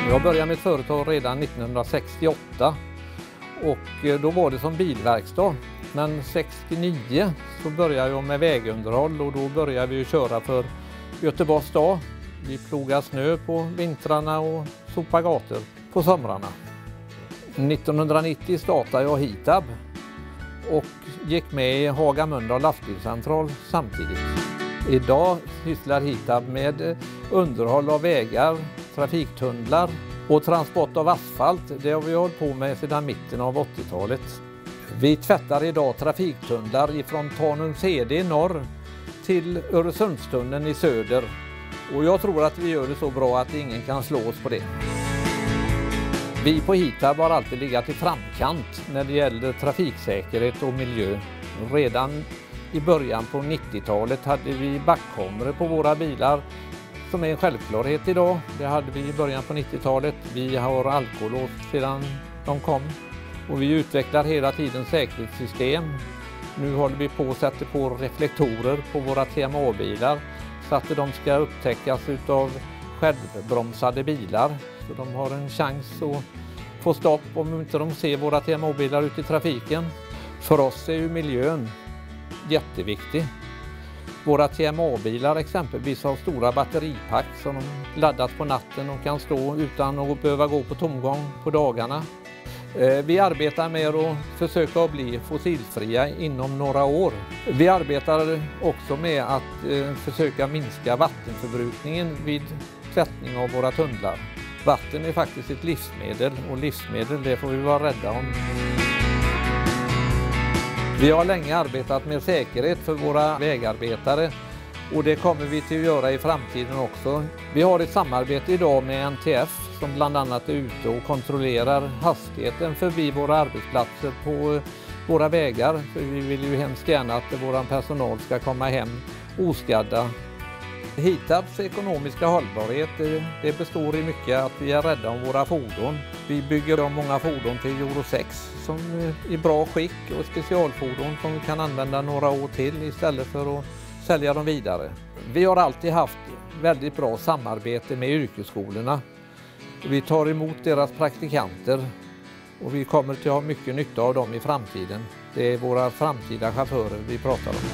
Jag började mitt företag redan 1968 och då var det som bilverkstad. Men 69 så började jag med vägunderhåll och då började vi köra för Göteborgs stad. Vi plogade snö på vintrarna och sopade gator på somrarna. 1990 startade jag Hitab och gick med i Haga-Mölndal lastbilscentral samtidigt. Idag sysslar Hitab med underhåll av vägar, trafiktunnlar och transport av asfalt. Det har vi hållit på med sedan mitten av 80-talet. Vi tvättar idag trafiktunnlar ifrån Tanumshede i norr till Öresundstunneln i söder. Och jag tror att vi gör det så bra att ingen kan slå oss på det. Vi på Hitab har alltid legat i framkant när det gäller trafiksäkerhet och miljö. Redan i början på 90-talet hade vi backkameror på våra bilar som är en självklarhet idag. Det hade vi i början på 90-talet. Vi har alkolås sedan de kom. Och vi utvecklar hela tiden säkerhetssystem. Nu håller vi på att sätta på reflektorer på våra TMA-bilar så att de ska upptäckas av självbromsade bilar. Så de har en chans att få stopp om inte de ser våra TMA-bilar ute i trafiken. För oss är ju miljön jätteviktig. Våra TMA-bilar exempelvis har stora batteripack som de laddas på natten och kan stå utan att behöva gå på tomgång på dagarna. Vi arbetar med att försöka att bli fossilfria inom några år. Vi arbetar också med att försöka minska vattenförbrukningen vid tvättning av våra tunnlar. Vatten är faktiskt ett livsmedel och livsmedel det får vi vara rädda om. Vi har länge arbetat med säkerhet för våra vägarbetare och det kommer vi till att göra i framtiden också. Vi har ett samarbete idag med NTF som bland annat är ute och kontrollerar hastigheten förbi våra arbetsplatser på våra vägar. För vi vill ju hemskt gärna att vår personal ska komma hem oskadda. Hitabs ekonomiska hållbarhet det består i mycket att vi är rädda om våra fordon. Vi bygger om många fordon till Euro 6 som är i bra skick och specialfordon som vi kan använda några år till istället för att sälja dem vidare. Vi har alltid haft väldigt bra samarbete med yrkesskolorna. Vi tar emot deras praktikanter och vi kommer att ha mycket nytta av dem i framtiden. Det är våra framtida chaufförer vi pratar om.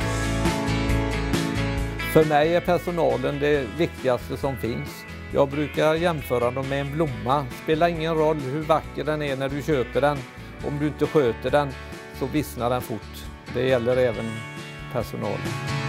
För mig är personalen det viktigaste som finns. Jag brukar jämföra dem med en blomma. Spelar ingen roll hur vacker den är när du köper den. Om du inte sköter den så vissnar den fort. Det gäller även personalen.